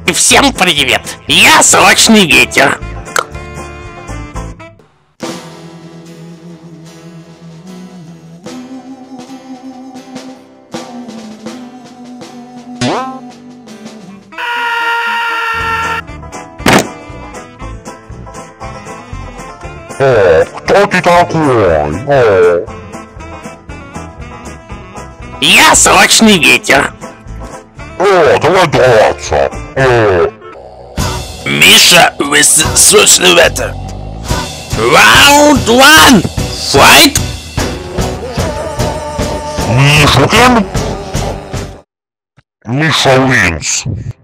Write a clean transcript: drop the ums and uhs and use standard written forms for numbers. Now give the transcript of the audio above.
Всем привет! Я срочный ветер. О, кто ты такой? О. Я срочный ветер. О, давай драться. О. Миша, вы срочный ветер. Раунд 1. Fight. Миша, Миша wins.